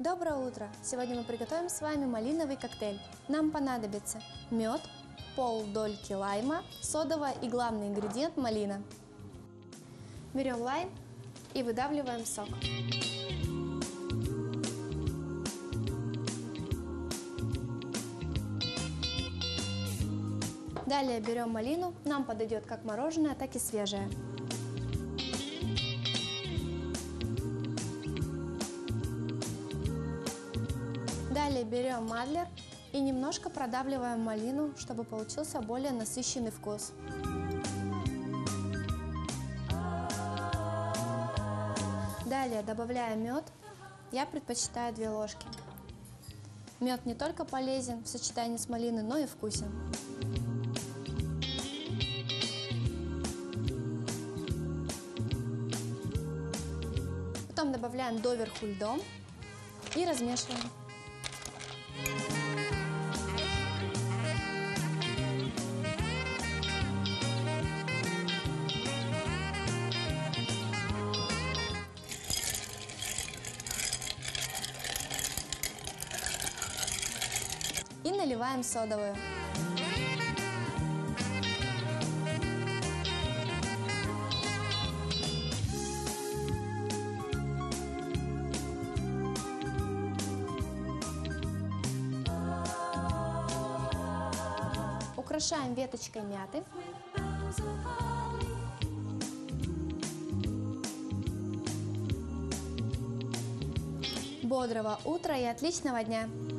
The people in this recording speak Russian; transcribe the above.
Доброе утро! Сегодня мы приготовим с вами малиновый коктейль. Нам понадобится мед, пол-дольки лайма, содовая и главный ингредиент малина. Берем лайм и выдавливаем сок. Далее берем малину, нам подойдет как мороженое, так и свежее. Далее берем мадлер и немножко продавливаем малину, чтобы получился более насыщенный вкус. Далее добавляем мед. Я предпочитаю 2 ложки. Мед не только полезен в сочетании с малиной, но и вкусен. Потом добавляем доверху льдом и размешиваем. И наливаем содовую. Украшаем веточкой мяты. Бодрого утра и отличного дня!